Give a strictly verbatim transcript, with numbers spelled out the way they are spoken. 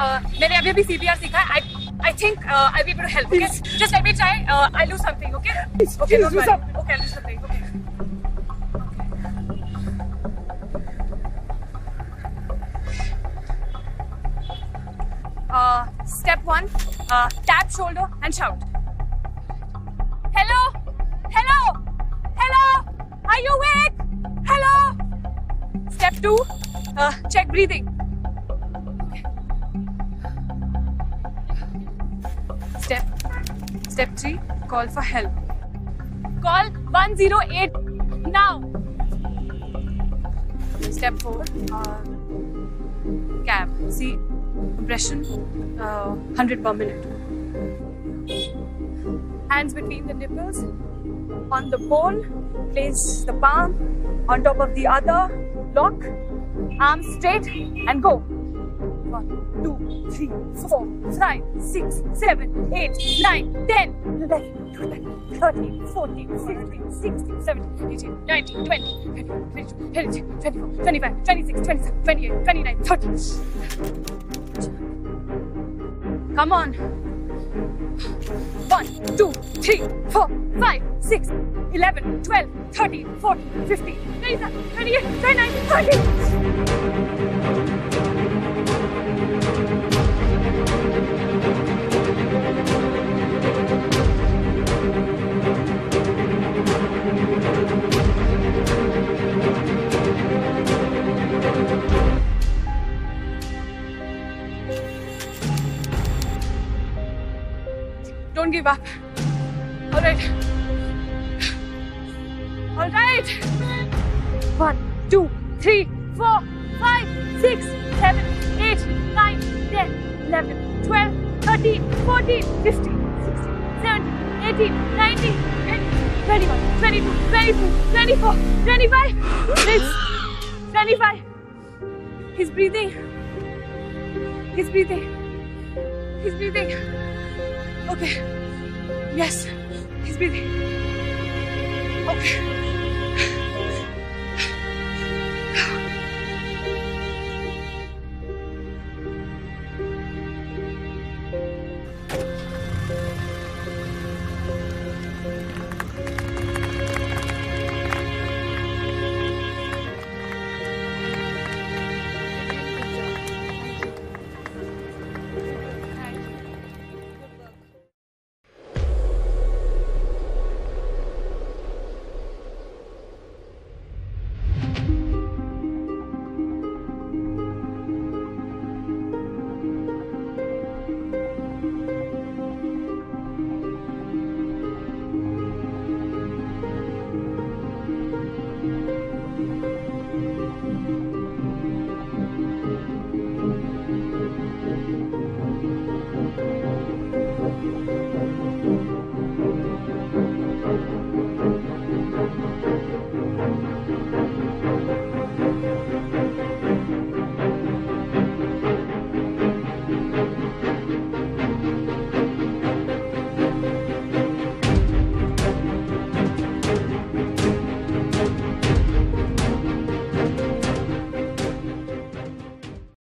uh, मैंने अभी अभी C P R सीखा है. I I think uh, I'll be able to help. Okay, just let me try. Uh, I'll do something. Okay. Okay, don't worry. Okay, I'll do something. Okay. Uh, step one, uh, tap shoulder and shout. Hello? Hello? Hello? Are you awake? Hello? Step two, uh, check breathing. Okay. Step, step three, call for help. Call one zero eight now. Step four, uh, cab. See, compression, uh, one hundred per minute. Hands between the nipples. On the bone, place the palm on top of the other. Lock, arms straight and go. One, two, three, four, five, six, seven, eight, nine, ten, eleven, twelve, thirteen, fourteen, fifteen, sixteen, seventeen, eighteen, nineteen, twenty, twenty-one, twenty-two, twenty-three, twenty-four, twenty-five, twenty-six, twenty-seven, twenty-eight, twenty-nine, thirty. Come on. One, two, three, four, five, six, eleven, twelve, thirteen, fourteen, fifteen, twenty-seven, twenty-eight, twenty-nine, thirty. Don't give up. All right. All right. One, two, three, four, five, six, seven, eight, nine, ten, eleven, twelve, thirteen, fourteen, fifteen, sixteen, seventeen, eighteen, nineteen, twenty, twenty-one, twenty-two, twenty-three, twenty-four, twenty-five, twenty-five. He's breathing. He's breathing. He's breathing. Okay. Yes. He's breathing. Okay.